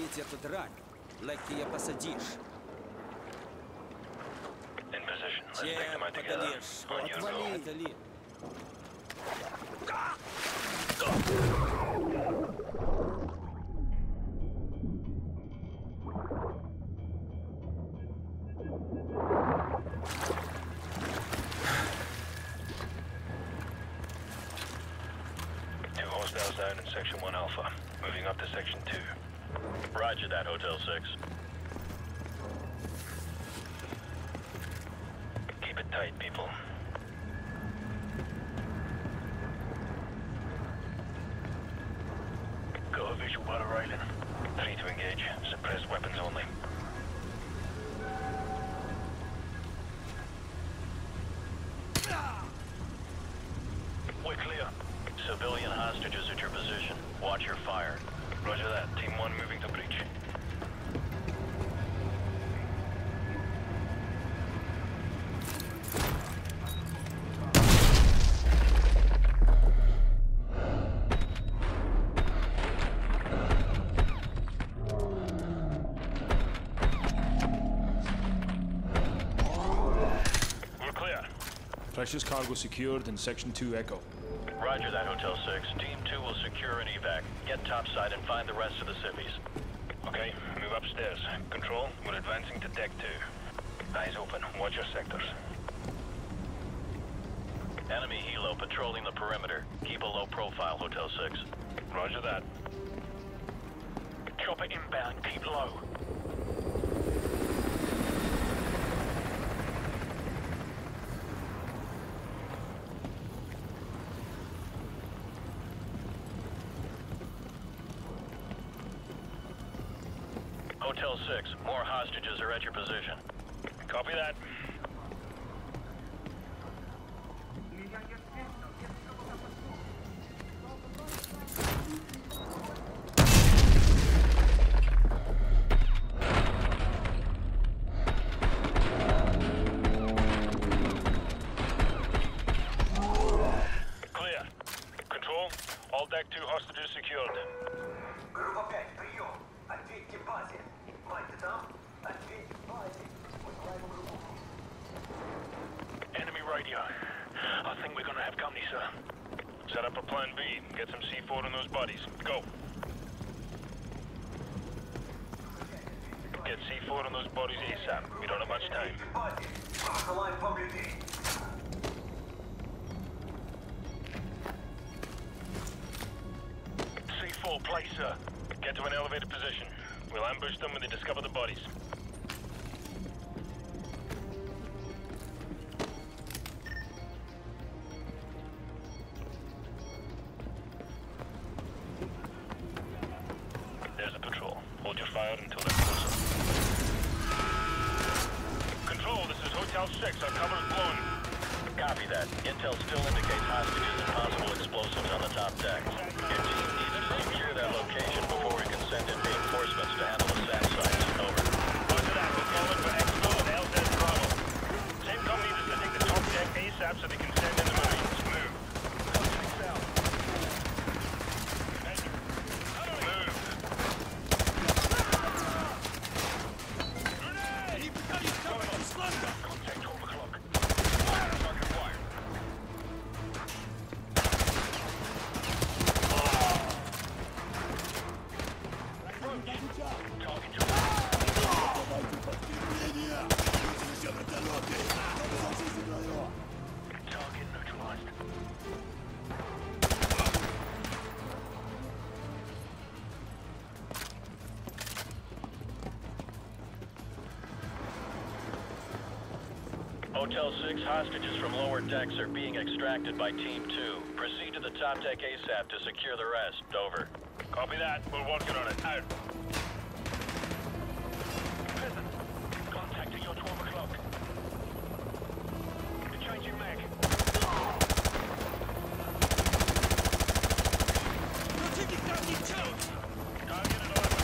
Свалить эту дрань, легкие посадишь. Чем подольешь? Отвали! Отвали! Down in Section 1 Alpha. Moving up to Section 2. Roger that, Hotel 6. Keep it tight, people. Got a visual by the railing. 3 to engage. Suppressed weapons only. We're clear. Civilian hostages at your position. Watch your fire. Roger that. Team 1 moving to breach. We're clear. Precious cargo secured in Section 2 Echo. Roger that, Hotel 6. Team 2 will secure an evac. Get topside and find the rest of the civvies. Okay, move upstairs. Control, we're advancing to Deck 2. Eyes open. Watch your sectors. Enemy helo patrolling the perimeter. Keep a low profile, Hotel 6. Roger that. Chopper inbound. Keep low. Hotel 6, more hostages are at your position. Copy that. Clear. Control, all Deck 2 hostages secured. Группа 5, прием. Ответьте базе. Мать там. Ответьте базе. Вызываем группу. Enemy radio. I think we're gonna have company, sir. Set up a plan B. Get some C4 on those bodies. Go. Get C4 on those bodies ASAP. We don't have much time. Базе. Посылаем вам людей. C4, place, sir. Get to an elevated position. We'll ambush them when they discover the bodies. There's a patrol. Hold your fire until they're closer. Control, this is Hotel 6. Our cover's blown. Copy that. Intel still indicates hostages and possible explosives on the top deck. Your team needs to secure that location before we can send in reinforcements to handle the SAT sites. Over. Roger that. We're calling for Expo and LZ Bravo. Same company needs to take the top deck ASAP so they can send in the Marines. Move. Contact south. Move. Contact 12 o'clock. Target wire. Target neutralized. Hotel 6 hostages from lower decks are being extracted by Team 2. Proceed to the top deck ASAP to secure the rest. Over. Copy that. We're working on it. Out. Prison. Contacting your 12 o'clock. You're changing mag. Target and order.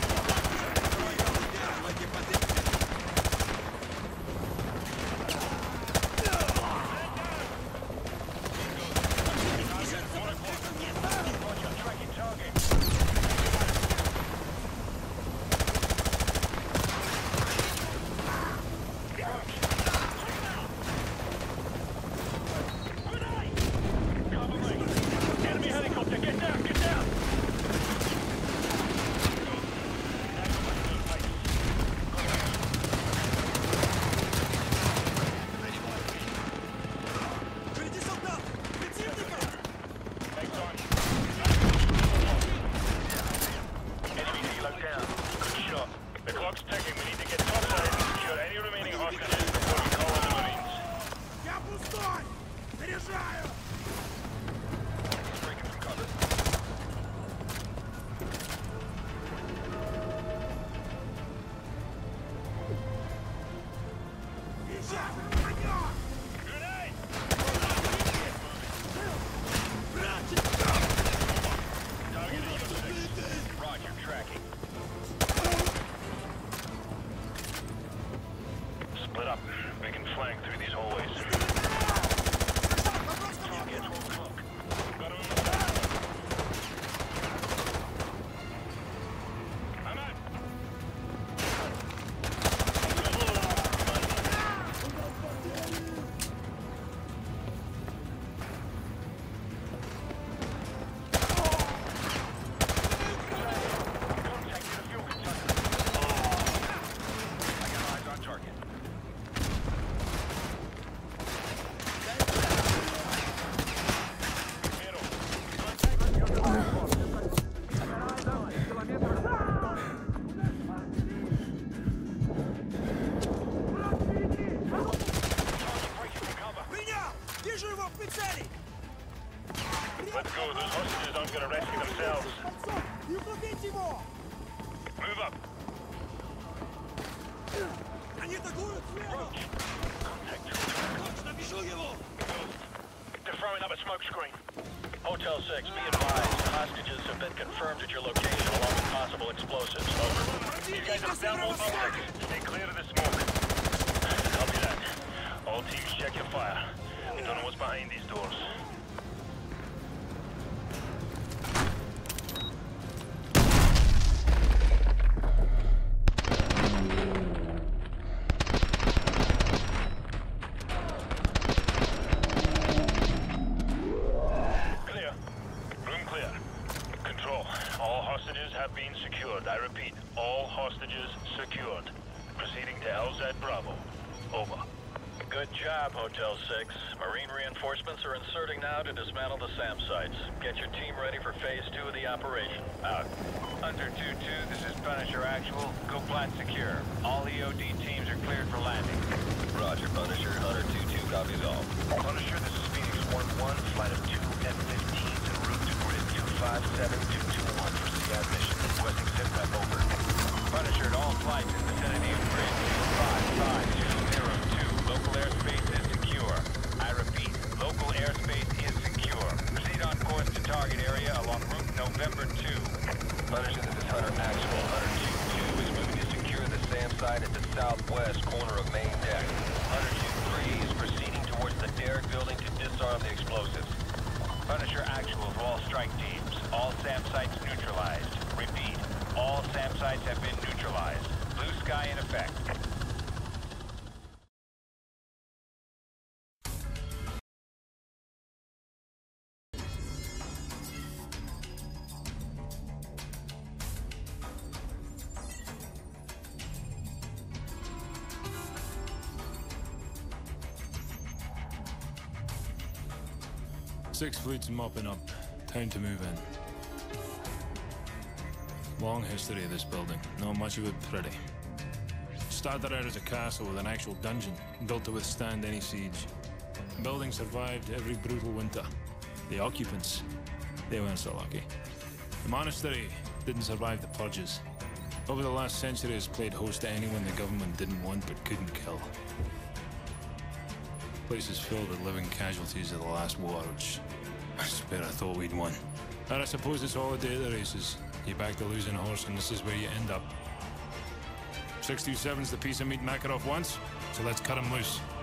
Roger, tracking. Split up. We can flank through these hallways. Get to a cloak. Got him in the back. I'm out. Let's go. Those hostages aren't going to rescue themselves. Move up. They're throwing up a smoke screen. Hotel 6, be advised. Hostages have been confirmed at your location along with possible explosives. Over. You guys have down all objects. Stay clear of the smoke. Copy that. All teams check your fire. We don't know what's behind these doors. Have been secured. I repeat, all hostages secured. Proceeding to LZ Bravo. Over. Good job, Hotel 6. Marine reinforcements are inserting now to dismantle the SAM sites. Get your team ready for phase 2 of the operation. Out. Hunter 2-2, this is Punisher Actual. Go plat secure. All EOD teams are cleared for landing. Roger, Punisher. Hunter 2-2 copies all. Punisher, this is Phoenix 1-1, flight of 2 F-15s en route to grid 257221 for CI mission. Requesting SITREP over. Punisher at all flights in vicinity of grid 25202. Local airspace is secure. I repeat, local airspace is secure. Proceed on course to target area along route November 2. Punisher, this is Hunter Actual. Hunter 2-2 is moving to secure the SAM site at the southwest corner of main deck. Hunter 2-3 is proceeding towards the Derrick building to disarm the explosives. Punisher Actual to all strike teams. All SAM sites neutralized. Repeat, all SAM sites have been neutralized. Blue sky in effect. Six fleets mopping up. Time to move in. Long history of this building. Not much of it pretty. Started out as a castle with an actual dungeon, built to withstand any siege. The building survived every brutal winter. The occupants, they weren't so lucky. The monastery didn't survive the purges. Over the last century has played host to anyone the government didn't want but couldn't kill. The place is filled with living casualties of the last war, which I swear I thought we'd won. And I suppose it's all a day of the races. You back the losing horse and this is where you end up. 627's the piece of meat Makarov wants, so let's cut him loose.